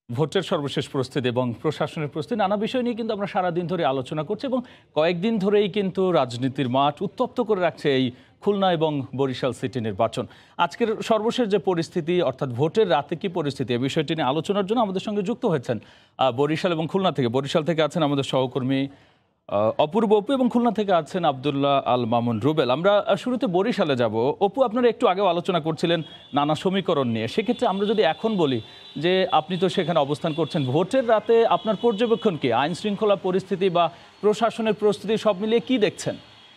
ভোটের সর্বশেষ প্রস্তুতি এবং প্রশাসনের প্রস্তুতি নানা বিষয় নিয়ে কিন্তু আমরা সারাদিন ধরে আলোচনা করছি এবং কয়েকদিন ধরেই কিন্তু রাজনীতির মাঠ উত্তপ্ত করে রাখছে এই খুলনা এবং বরিশাল সিটি নির্বাচন। আজকের সর্বশেষ যে পরিস্থিতি অর্থাৎ ভোটের রাতে কি পরিস্থিতি এই বিষয়টি নিয়ে আলোচনার জন্য আমাদের সঙ্গে যুক্ত হয়েছেন বরিশাল এবং খুলনা থেকে। বরিশাল থেকে আছেন আমাদের সহকর্মী অপূর্ব অপু এবং খুলনা থেকে আছেন আব্দুল্লাহ আল মামুন রুবেল। আমরা শুরুতে বরিশালে যাব। অপু, আপনারা একটু আগেও আলোচনা করছিলেন নানা সমীকরণ নিয়ে, সেক্ষেত্রে আমরা যদি এখন বলি যে আপনি তো সেখানে অবস্থান করছেন, ভোটের রাতে আপনার পর্যবেক্ষণ কি, আইন শৃঙ্খলা পরিস্থিতি বা প্রশাসনের প্রস্তুতি সব মিলিয়ে কি দেখছেন?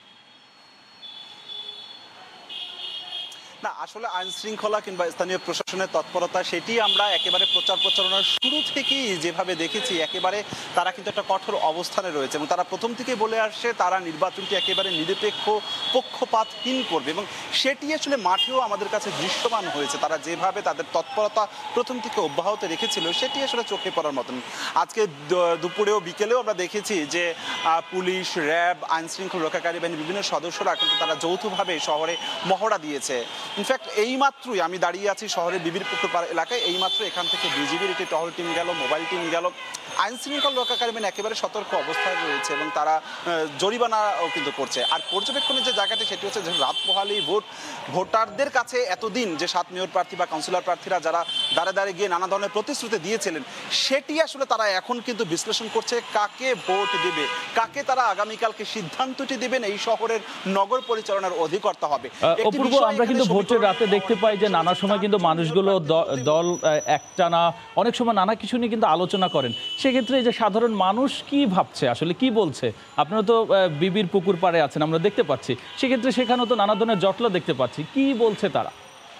না, আসলে আইন শৃঙ্খলা কিংবা স্থানীয় প্রশাসনের তৎপরতা সেটি আমরা একেবারে প্রচার প্রচারণার শুরু থেকেই যেভাবে দেখেছি, একেবারে তারা কিন্তু একটা কঠোর অবস্থানে রয়েছে এবং তারা প্রথম থেকে বলে আসছে তারা নির্বাচনটি একেবারে নিরপেক্ষ পক্ষপাতহীন করবে এবং সেটি আসলে মাঠেও আমাদের কাছে দৃশ্যমান হয়েছে। তারা যেভাবে তাদের তৎপরতা প্রথম থেকে অব্যাহত রেখেছিল সেটি আসলে চোখে পড়ার মতন। আজকে দুপুরেও বিকেলেও আমরা দেখেছি যে পুলিশ, র্যাব, আইন শৃঙ্খলা রক্ষাকারী বাহিনীর বিভিন্ন সদস্যরা কিন্তু তারা যৌথভাবে শহরে মহড়া দিয়েছে। ইনফ্যাক্ট এইমাত্রই আমি দাঁড়িয়ে আছি শহরের বিবির পুকুর এলাকায়, এইমাত্র এখান থেকে বিজিবির একটি টহল টিম গেল, মোবাইল টিম গেল। আইন শৃঙ্খলা রক্ষাকারী বাহিনী একেবারে সতর্ক অবস্থায় রয়েছে এবং তারা জরিমানাও কিন্তু করছে। আর পর্যবেক্ষণের যে জায়গাটি সেটি হচ্ছে যে রাত পোহালি ভোটারদের কাছে এতদিন যে 7 মেয়র প্রার্থী বা কাউন্সিলর প্রার্থীরা যারা দাঁড়ে দাঁড়িয়ে গিয়ে নানা ধরনের প্রতিশ্রুতি দিয়েছিলেন, সেটি আসলে তারা এখন কিন্তু বিশ্লেষণ করছে কাকে ভোট দেবে, কাকে তারা আগামীকালকে সিদ্ধান্তটি দেবেন এই শহরের নগর পরিচালনার অধিকর্তা হবে। আমরা কিন্তু ভোটের রাতে দেখতে পাই যে নানা সময় কিন্তু মানুষগুলো দল একটানা অনেক সময় নানা কিছু নিয়ে কিন্তু আলোচনা করেন। সেক্ষেত্রে যে সাধারণ মানুষ কি ভাবছে, আসলে কি বলছে? আপনারা তো বিবির পুকুর পাড়ে আছেন, আমরা দেখতে পাচ্ছি। সেক্ষেত্রে সেখানেও তো নানা ধরনের জটলা দেখতে পাচ্ছি, কি বলছে তারা?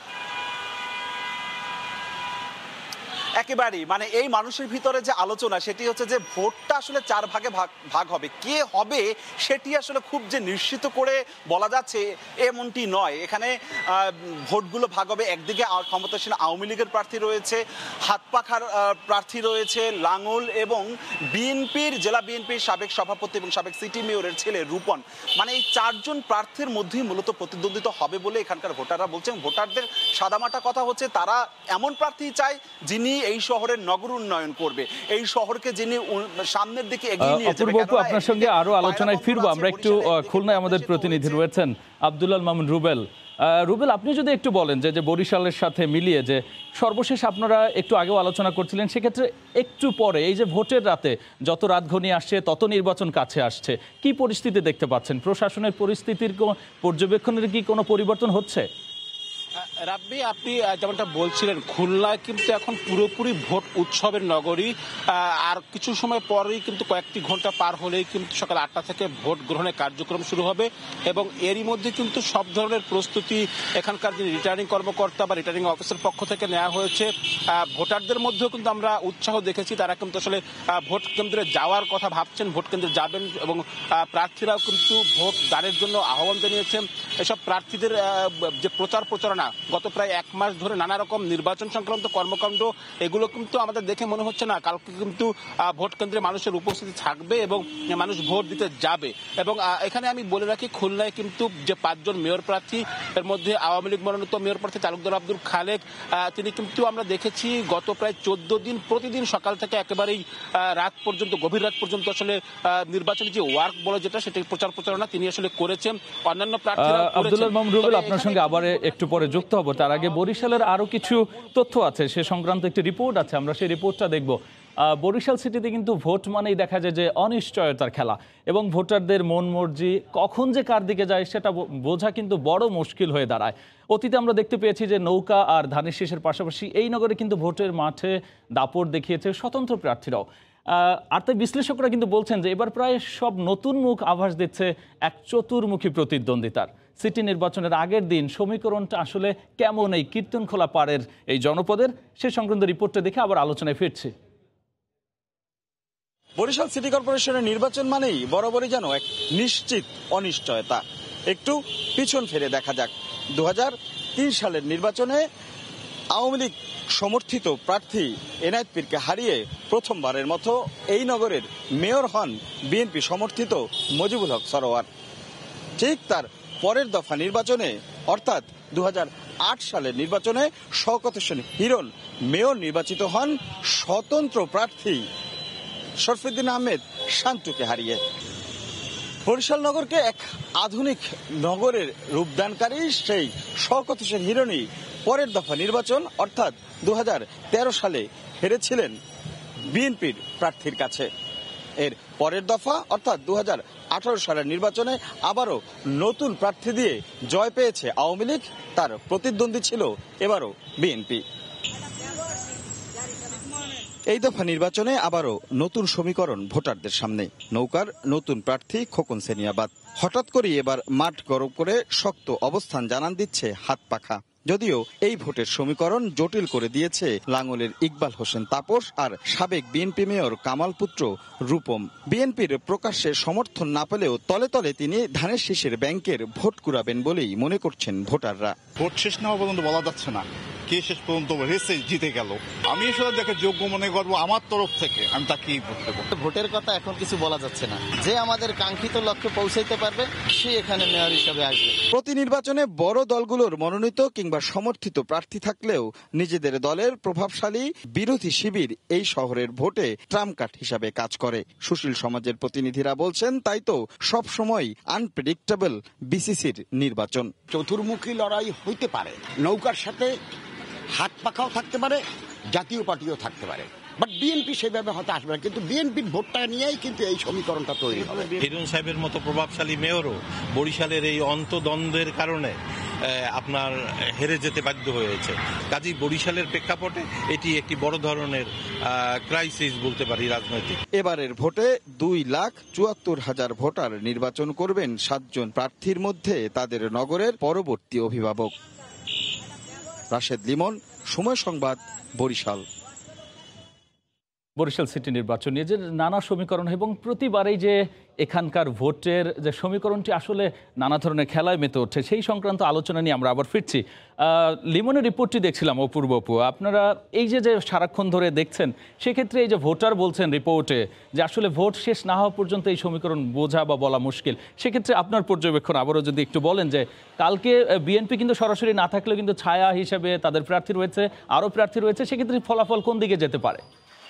একেবারেই মানে এই মানুষের ভিতরে যে আলোচনা সেটি হচ্ছে যে ভোটটা আসলে 4 ভাগে ভাগ হবে, কে হবে সেটি আসলে খুব যে নিশ্চিত করে বলা যাচ্ছে এমনটি নয়। এখানে ভোটগুলো ভাগ হবে, একদিকে ক্ষমতাসীন আওয়ামী লীগের প্রার্থী রয়েছে, হাতপাখার প্রার্থী রয়েছে লাঙ্গল এবং বিএনপির জেলা বিএনপির সাবেক সভাপতি এবং সাবেক সিটি মেয়রের ছেলে রূপন। মানে এই 4 জন প্রার্থীর মধ্যেই মূলত প্রতিদ্বন্দ্বিতা হবে বলে এখানকার ভোটাররা বলছেন। ভোটারদের সাদামাটা কথা হচ্ছে তারা এমন প্রার্থী চায় যিনি এই শহরের নগর উন্নয়ন করবে, এই শহরকে যিনি সামনের দিকে এগিয়ে নিয়ে যাবে। আপনার সঙ্গে আরো আলোচনায় ফিরবো আমরা। একটু খুলনায় আমাদের প্রতিনিধি রয়েছেন আব্দুল্লাহ মামুন রুবেল। রুবেল, আপনি যদি একটু বলেন যে বরিশালের সাথে মিলিয়ে যে সর্বশেষ আপনারা একটু আগেও আলোচনা করছিলেন, সেক্ষেত্রে একটু পরে এই যে ভোটের রাতে যত রাত ঘনিয়ে আসছে তত নির্বাচন কাছে আসছে, কি পরিস্থিতি দেখতে পাচ্ছেন? প্রশাসনের পরিস্থিতির পর্যবেক্ষণের কি কোনো পরিবর্তন হচ্ছে? রাব্বি, আপনি যেমনটা বলছিলেন, খুলনা কিন্তু এখন পুরোপুরি ভোট উৎসবের নগরী। আর কিছু সময় পরেই কিন্তু কয়েকটি ঘন্টা পার হলেই কিন্তু সকাল 8টা থেকে ভোট গ্রহণের কার্যক্রম শুরু হবে এবং এরই মধ্যে কিন্তু সব ধরনের প্রস্তুতি এখানকার যে রিটার্নিং কর্মকর্তা বা রিটার্নিং অফিসের পক্ষ থেকে নেওয়া হয়েছে। ভোটারদের মধ্যেও কিন্তু আমরা উৎসাহ দেখেছি, তারা কিন্তু আসলে ভোট কেন্দ্রে যাওয়ার কথা ভাবছেন, ভোট কেন্দ্রে যাবেন এবং প্রার্থীরাও কিন্তু ভোট দানের জন্য আহ্বান জানিয়েছেন। এসব প্রার্থীদের যে প্রচারণা গত প্রায় 1 মাস ধরে নানা রকম নির্বাচন সংক্রান্ত কর্মকাণ্ড, এগুলো কিন্তু আমাদের দেখে মনে হচ্ছে না কালকে কিন্তু ভোট কেন্দ্রে মানুষের উপস্থিতি থাকবে এবং মানুষ ভোট দিতে যাবে। এবং এখানে আমি বলে রাখি, খুলনায় কিন্তু যে 5 জন মেয়র প্রার্থী, এর মধ্যে আওয়ামী লীগ মনোনীত মেয়র প্রার্থী তালুকদার আব্দুল খালেক, তিনি কিন্তু আমরা দেখেছি গত প্রায় 14 দিন প্রতিদিন সকাল থেকে একেবারেই রাত পর্যন্ত, গভীর রাত পর্যন্ত আসলে নির্বাচনী যে ওয়ার্ক বলে যেটা, সেটা প্রচারণা তিনি আসলে করেছেন। অন্যান্য প্রার্থীরা আব্দুল্লাহ মামুন রুবেল, আপনার সঙ্গে আবার একটু পরে যুক্ত হব। তার আগে বরিশালের আরো কিছু তথ্য আছে, সে সংক্রান্ত একটি রিপোর্ট আছে, আমরা সেই রিপোর্টটা দেখব। বরিশাল সিটিতে কিন্তু ভোট মানেই দেখা যায় যে অনিশ্চয়তার খেলা এবং ভোটারদের মন মর্জি কখন যে কার দিকে যায় সেটা বোঝা কিন্তু বড় মুশকিল হয়ে দাঁড়ায়। অতীতে আমরা দেখতে পেয়েছি যে নৌকা আর ধানের শীষের পাশাপাশি এই নগরে কিন্তু ভোটের মাঠে দাপট দেখিয়েছে স্বতন্ত্র প্রার্থীরাও। আর তাই বিশ্লেষকরা কিন্তু বলছেন যে এবার প্রায় সব নতুন মুখ আভাস দিচ্ছে এক চতুর্মুখী প্রতিদ্বন্দ্বিতার। সিটি নির্বাচনের আগের দিন সমীকরণটা আসলে কেমন এই কীর্তনখোলা পাড়ের এই জনপদের, সে সংক্রান্ত রিপোর্টটা দেখে আবার আলোচনায় ফিরছি। বরিশাল সিটি কর্পোরেশনের নির্বাচন মানেই বরাবরই যেন এক নিশ্চিত অনিশ্চয়তা। একটু পিছন ফিরে দেখা যাক। 2003 সালের নির্বাচনে আওয়ামী লীগ সমর্থিত প্রার্থী এনায়েত পীরকে হারিয়ে প্রথমবারের মতো এই নগরের মেয়র হন বিএনপি সমর্থিত মজিবুল হক সরোয়ার। ঠিক তার পরের দফা নির্বাচনে অর্থাৎ সালের নির্বাচনে শওকত হোসেন হিরণ মেয়র নির্বাচিত হন স্বতন্ত্র প্রার্থী শরফুদ্দিন আহমেদ শান্তুকে হারিয়ে। বরিশাল নগরকে এক আধুনিক নগরের রূপদানকারী সেই শওকত হোসেন হিরণই পরের দফা নির্বাচন অর্থাৎ 2013 সালে হেরেছিলেন বিএনপির প্রার্থীর কাছে। এর পরের দফা অর্থাৎ 2018 সালের নির্বাচনে আবারও নতুন প্রার্থী দিয়ে জয় পেয়েছে আওয়ামী লীগ। তার প্রতিদ্বন্দ্বী ছিল এবারও বিএনপি। এই দফা নির্বাচনে আবারও নতুন সমীকরণ ভোটারদের সামনে। নৌকার নতুন প্রার্থী খোকন সেনিয়াবাদ। হঠাৎ করেই এবার মাঠ গরম করে শক্ত অবস্থান জানান দিচ্ছে হাত পাখা। যদিও এই ভোটের সমীকরণ জটিল করে দিয়েছে লাঙ্গলের ইকবাল হোসেন তাপস আর সাবেক বিএনপি মেয়র কামাল পুত্র রূপম। বিএনপির প্রকাশ্যে সমর্থন না পেলেও তলে তলে তিনি ধানের শীষের ব্যাংকের ভোট কুড়াবেন বলেই মনে করছেন ভোটাররা। ভোট শেষ না হওয়া পর্যন্ত বলা যাচ্ছে না কে শেষ পর্যন্ত রেসে জিতে গেল। আমি আসলে যাকে যোগ্য মনে করবো আমার তরফ থেকে আমি তাকেই ভোট দেবো। ভোটের কথা এখন কিছু বলা যাচ্ছে না। যে আমাদের কাঙ্ক্ষিত লক্ষ্যে পৌঁছাইতে পারবে সে এখানে মেয়র হিসেবে আসবে। প্রতি নির্বাচনে বড় দলগুলোর মনোনীত কিংবা সমর্থিত প্রার্থী থাকলেও নিজেদের দলের প্রভাবশালী বিরোধী শিবির এই শহরের ভোটে ট্রাম্প কার্ড হিসাবে কাজ করে। সুশীল সমাজের প্রতিনিধিরা বলছেন তাই তো সবসময় আনপ্রেডিক্টেবল বিসিসির নির্বাচন। চতুর্মুখী লড়াই হইতে পারে, নৌকার সাথে হাত পাখাও থাকতে পারে, জাতীয় পার্টিও থাকতে পারে, বাট বিএনপি সেভাবে হয়তো আসবে না। কিন্তু বিএনপির ভোটটা নিয়েই কিন্তু এই সমীকরণটা তৈরি হবে। হিরণ সাহেবের মতো প্রভাবশালী মেয়রও বরিশালের এই অন্তদ্বন্দ্বের কারণে আপনার হেরে যেতে বাধ্য হয়েছে। কাজেই বরিশালের প্রেক্ষাপটে এটি একটি বড় ধরনের ক্রাইসিস বলতে পারি রাজনৈতিক। এবারের ভোটে 2,74,000 ভোটার নির্বাচন করবেন 7 জন প্রার্থীর মধ্যে তাদের নগরের পরবর্তী অভিভাবক। রাশেদ লিমন, সময় সংবাদ, বরিশাল। বরিশাল সিটি নির্বাচন নিয়ে যে নানা সমীকরণ এবং প্রতিবারেই যে এখানকার ভোটের যে সমীকরণটি আসলে নানা ধরনের খেলায় মেতে ওঠে সেই সংক্রান্ত আলোচনা নিয়ে আমরা আবার ফিরছি। লিমনের রিপোর্টটি দেখছিলাম অপূর্ব আপু, আপনারা এই যে সারাক্ষণ ধরে দেখছেন সেক্ষেত্রে এই যে ভোটার বলছেন রিপোর্টে যে আসলে ভোট শেষ না হওয়া পর্যন্ত এই সমীকরণ বোঝা বা বলা মুশকিল, সেক্ষেত্রে আপনার পর্যবেক্ষণ আবারও যদি একটু বলেন যে কালকে বিএনপি কিন্তু সরাসরি না থাকলেও কিন্তু ছায়া হিসেবে তাদের প্রার্থী রয়েছে, আরও প্রার্থী রয়েছে, সেক্ষেত্রে ফলাফল কোন দিকে যেতে পারে?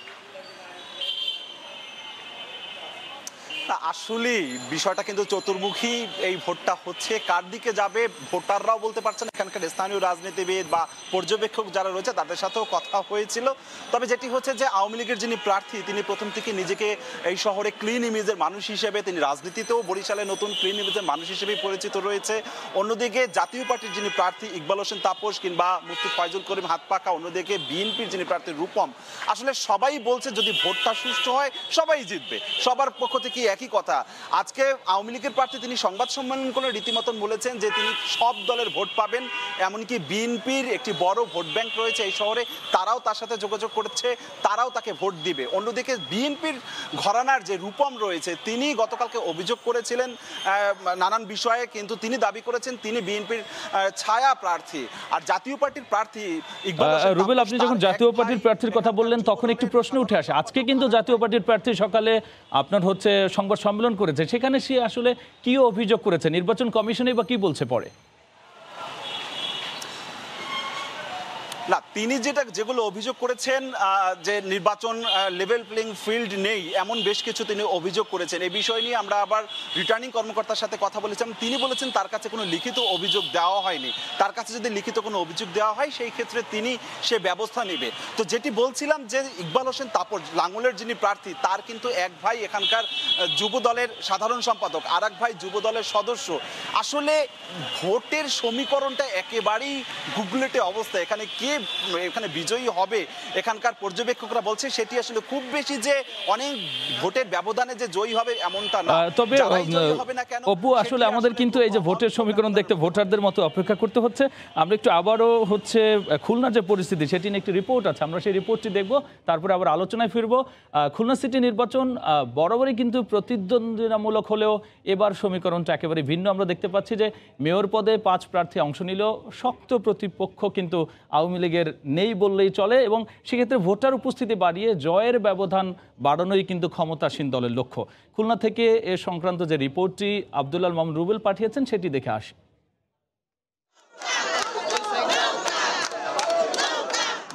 আসলে বিষয়টা কিন্তু চতুর্মুখী এই ভোটটা হচ্ছে, কার দিকে যাবে ভোটাররাও বলতে পারছেন। এখানকার স্থানীয় রাজনীতিবিদ বা পর্যবেক্ষক যারা রয়েছে তাদের সাথেও কথা হয়েছিল। তবে যেটি হচ্ছে যে আওয়ামী লীগের যিনি প্রার্থী তিনি প্রথম থেকে নিজেকে এই শহরে ক্লিন ইমেজের মানুষ হিসেবে, তিনি রাজনীতিতেও বরিশালে নতুন ক্লিন ইমেজের মানুষ হিসেবেই পরিচিত রয়েছে। অন্যদিকে জাতীয় পার্টির যিনি প্রার্থী ইকবাল হোসেন তাপস কিংবা মুফতি ফয়জুল করিম হাতপাকা, অন্যদিকে বিএনপির যিনি প্রার্থী রূপম, আসলে সবাই বলছে যদি ভোটটা সুষ্ঠু হয় সবাই জিতবে। সবার পক্ষ থেকে একই কথা। আজকে আওয়ামী লীগের প্রার্থী তিনি সংবাদ সম্মেলন করে রীতিমতন বলেছেন যে তিনি সব দলের ভোট পাবেন, এমনকি বিএনপির একটি বড় ভোট ব্যাংক রয়েছে এই শহরে, তারাও তার সাথে যোগাযোগ করছে, তারাও তাকে ভোট দিবে। অন্যদিকে বিএনপির ঘরানার যে রূপম রয়েছে তিনি গতকালকে অভিযোগ করেছিলেন নানান বিষয়ে, কিন্তু তিনি দাবি করেছেন তিনি বিএনপির ছায়া প্রার্থী। আর জাতীয় পার্টির প্রার্থী রুবেল, আপনি যখন জাতীয় পার্টির প্রার্থীর কথা বললেন তখন একটি প্রশ্ন উঠে আসে। আজকে কিন্তু জাতীয় পার্টির প্রার্থী সকালে আপনার হচ্ছে সংবাদ সম্মেলন করেছে, সেখানে সে আসলে কি অভিযোগ করেছে, নির্বাচন কমিশনে বা কি বলছে পরে? না, তিনি যেগুলো অভিযোগ করেছেন যে নির্বাচন লেভেল প্লেইং ফিল্ড নেই, এমন বেশ কিছু তিনি অভিযোগ করেছেন। এই বিষয় নিয়ে আমরা আবার রিটার্নিং কর্মকর্তার সাথে কথা বলেছিলাম। তিনি বলেছেন তার কাছে কোনো লিখিত অভিযোগ দেওয়া হয়নি। তার কাছে যদি লিখিত কোনো অভিযোগ দেওয়া হয় সেই ক্ষেত্রে তিনি সে ব্যবস্থা নেবে। তো যেটি বলছিলাম যে ইকবাল হোসেন তাপস লাঙ্গলের যিনি প্রার্থী, তার কিন্তু এক ভাই এখানকার যুব দলের সাধারণ সম্পাদক, আর এক ভাই যুব দলের সদস্য। আসলে ভোটের সমীকরণটা একেবারেই গুগলেটে অবস্থা। এখানে বিজয়ী হবে এখানকার পর্যবেক্ষকরা বলছে সেটি আসলে খুব বেশি যে অনেক ভোটের ব্যবধানে যে জয়ী হবে এমনটা না। তবে অপু, আসলে আমাদের কিন্তু এই যে ভোটের সমীকরণ দেখতে ভোটারদের মতো অপেক্ষা করতে হচ্ছে। আমরা একটু আবারও হচ্ছে খুলনার যে পরিস্থিতি সেটি নিয়ে একটি রিপোর্ট আছে, আমরা সেই রিপোর্টটি দেখব, তারপরে আবার আলোচনায় ফিরবো। খুলনা সিটি নির্বাচন বরাবরই কিন্তু প্রতিদ্বন্দ্বিতামূলক হলেও এবার সমীকরণটা একেবারে ভিন্ন। আমরা দেখতে পাচ্ছি যে মেয়র পদে 5 প্রার্থী অংশ নিল, শক্ত প্রতিপক্ষ কিন্তু আওয়ামী লীগের নেই বললেই চলে, এবং সেক্ষেত্রে ভোটার উপস্থিতি বাড়িয়ে জয়ের ব্যবধান বাড়ানোই কিন্তু ক্ষমতাসীন দলের লক্ষ্য। খুলনা থেকে এ সংক্রান্ত যে রিপোর্টটি আব্দুল্লাহ মামুন রুবেল পাঠিয়েছেন সেটি দেখে আসি।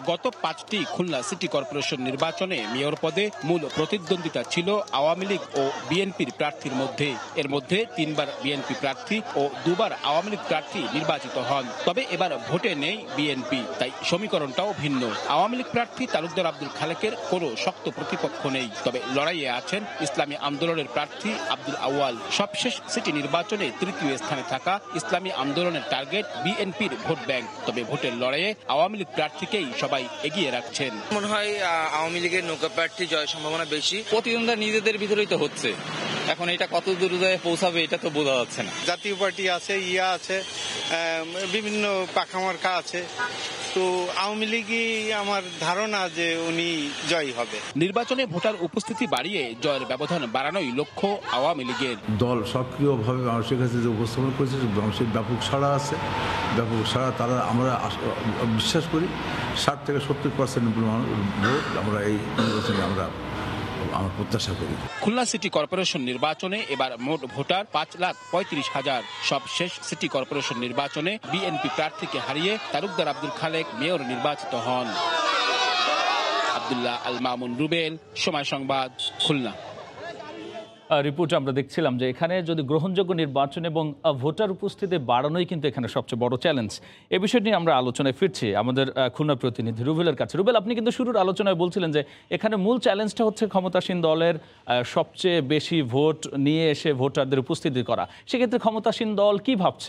গত 5টি খুলনা সিটি কর্পোরেশন নির্বাচনে মেয়র পদে মূল প্রতিদ্বন্দ্বিতা ছিল আওয়ামী লীগ ও বিএনপির প্রার্থীর মধ্যে। এর মধ্যে 3বার বিএনপি প্রার্থী ও 2বার আওয়ামী লীগ প্রার্থী নির্বাচিত হন। তবে এবার ভোটে নেই বিএনপি, তাই সমীকরণটাও ভিন্ন। আওয়ামী লীগ প্রার্থী তালুকদার আব্দুল খালেকের কোনো শক্ত প্রতিপক্ষ নেই, তবে লড়াইয়ে আছেন ইসলামী আন্দোলনের প্রার্থী আব্দুল আউয়াল। সবশেষ সিটি নির্বাচনে তৃতীয় স্থানে থাকা ইসলামী আন্দোলনের টার্গেট বিএনপির ভোট ব্যাংক, তবে ভোটের লড়াইয়ে আওয়ামী লীগ প্রার্থীকেই সবাই এগিয়ে রাখছেন। মনে হয় আওয়ামী লীগের নৌকা প্রার্থী জয়ের সম্ভাবনা বেশি। প্রতিদ্বন্দ্বিতা নিজেদের ভিতরেই তো হচ্ছে, এখন এটা কত দূর পৌঁছাবে এটা তো বোঝা যাচ্ছে না। জাতীয় পার্টি আছে, ইয়া আছে, বিভিন্ন পাখামার্কা আছে, তো আওয়ামী লীগই আমার ধারণা যে উনি জয়ী হবে। নির্বাচনে ভোটার উপস্থিতি বাড়িয়ে জয়ের ব্যবধান বাড়ানোই লক্ষ্য আওয়ামী লীগের। দল সক্রিয়ভাবে মানুষের কাছে যে উপস্থাপন করেছে, মানুষের ব্যাপক সাড়া আছে, ব্যাপক সাড়া। তারা আমরা বিশ্বাস করি 60 থেকে 70% ভোট আমরা এই নির্বাচনে আমরা প্রত্যাশা করি। খুলনা সিটি কর্পোরেশন নির্বাচনে এবার মোট ভোটার 5,35,000। সবশেষ সিটি কর্পোরেশন নির্বাচনে বিএনপি প্রার্থীকে হারিয়ে তালুকদার আব্দুল খালেক মেয়র নির্বাচিত হন। আব্দুল্লাহ আল মামুন রুবেল, সময় সংবাদ, খুলনা। রিপোর্ট আমরা দেখছিলাম যে এখানে যদি গ্রহণযোগ্য নির্বাচন এবং ভোটার উপস্থিতি বাড়ানোই কিন্তু এখানে সবচেয়ে বড় চ্যালেঞ্জ। এই বিষয় নিয়ে আমরা আলোচনায় ফিরছি আমাদের খুলনা প্রতিনিধি রুবেলের কাছে। রুবেল, আপনি কিন্তু শুরুর আলোচনায় বলছিলেন যে এখানে মূল চ্যালেঞ্জটা হচ্ছে ক্ষমতাসীন দলের সবচেয়ে বেশি ভোট নিয়ে এসে ভোটারদের উপস্থিতি করা। সেক্ষেত্রে ক্ষমতাসীন দল কি ভাবছে?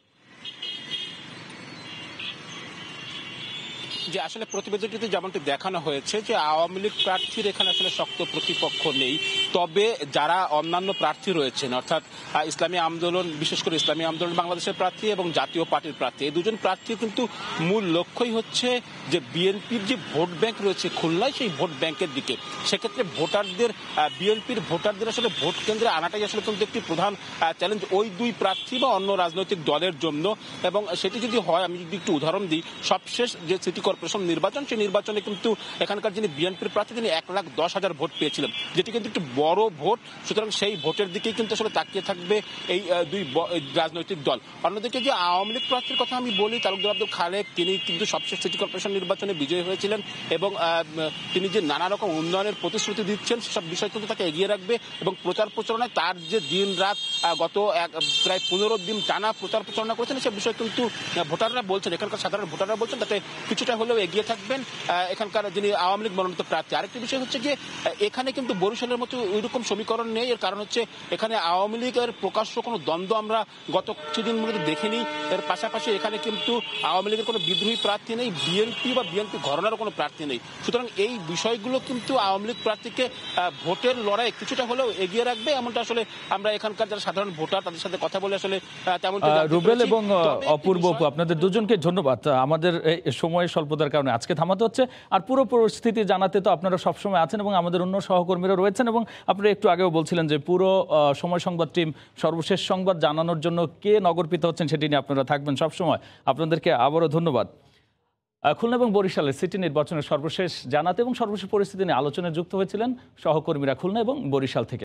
যে আসলে প্রতিবেদনটিতে যেমনটি দেখানো হয়েছে যে আওয়ামী লীগ প্রার্থীর এখানে আসলে শক্ত প্রতিপক্ষ নেই, তবে যারা অন্যান্য প্রার্থী রয়েছেন অর্থাৎ ইসলামী আন্দোলন, বিশেষ করে ইসলামী আন্দোলন বাংলাদেশের প্রার্থী এবং জাতীয় পার্টির প্রার্থী, এই দুজন প্রার্থীর কিন্তু মূল লক্ষ্যই হচ্ছে যে বিএনপির যে ভোট ব্যাংক রয়েছে খুলনায় সেই ভোট ব্যাংকের দিকে। সেক্ষেত্রে ভোটারদের বিএনপির ভোটারদের আসলে ভোট কেন্দ্রে আনাটাই আসলে কিন্তু একটি প্রধান চ্যালেঞ্জ ওই দুই প্রার্থী বা অন্য রাজনৈতিক দলের জন্য। এবং সেটি যদি হয়, আমি যদি একটু উদাহরণ দিই, সবশেষ যে সিটি কর্পোরেশন নির্বাচন, সেই নির্বাচনে কিন্তু এখানকার যিনি বিএনপির প্রার্থী তিনি 1,10,000 ভোট পেয়েছিলেন, যেটি কিন্তু একটু বড় ভোট। সুতরাং সেই ভোটের দিকেই কিন্তু আসলে তাকিয়ে থাকবে এই দুই রাজনৈতিক দল। অন্যদিকে যে আওয়ামী লীগ প্রার্থীর কথা আমি বলি, তালুকদার আব্দুল খালেক, তিনি কিন্তু সবশেষ সিটি কর্পোরেশন নির্বাচনে বিজয়ী হয়েছিলেন এবং তিনি যে নানা রকম উন্নয়নের প্রতিশ্রুতি দিচ্ছেন সেসব বিষয় কিন্তু তাকে এগিয়ে রাখবে। এবং প্রচার প্রচারণায় তার যে দিন রাত গত প্রায় 15 দিন টানা প্রচার প্রচারণা করেছেন, সে বিষয়ে কিন্তু ভোটাররা বলছেন, এখানকার সাধারণ ভোটাররা বলছেন তাতে কিছুটা হলেও এগিয়ে থাকবেন এখানকার যিনি আওয়ামী লীগ মনোনীত প্রার্থী। আরেকটি বিষয় হচ্ছে যে এখানে কিন্তু বরিশালের মতো ওইরকম সমীকরণ নেই। এর কারণ হচ্ছে এখানে আওয়ামী লীগের প্রকাশ্য কোনো দ্বন্দ্ব আমরা গত কিছুদিন মধ্যে দেখিনি। এর পাশাপাশি এখানে কিন্তু আওয়ামী লীগের কোনো বিদ্রোহী প্রার্থী নেই, বিএনপি বা বিএনপি ঘরানারও কোনো প্রার্থী নেই। সুতরাং এই বিষয়গুলো কিন্তু আওয়ামী লীগ প্রার্থীকে ভোটের লড়াই কিছুটা হলেও এগিয়ে রাখবে, এমনটা আসলে আমরা এখানকার যারা সাধারণ ভোটার তাদের সাথে কথা বলে আসলে তেমন। রুবেল এবং অপূর্ব, আপনাদের দুজনকে ধন্যবাদ। আমাদের সময় স্বল্পতার কারণে আজকে থামাতে হচ্ছে। আর পুরো পরিস্থিতি জানাতে তো আপনারা সবসময় আছেন এবং আমাদের অন্য সহকর্মীরা রয়েছেন। এবং আপনারা একটু আগেও বলছিলেন যে পুরো সময় সংবাদ টিম সর্বশেষ সংবাদ জানানোর জন্য কে নগরপিত হচ্ছেন সেটি নিয়ে আপনারা থাকবেন সবসময়। আপনাদেরকে আবারও ধন্যবাদ। খুলনা এবং বরিশালের সিটি নির্বাচনের সর্বশেষ জানাতে এবং সর্বশেষ পরিস্থিতি নিয়ে আলোচনায় যুক্ত হয়েছিলেন সহকর্মীরা খুলনা এবং বরিশাল থেকে।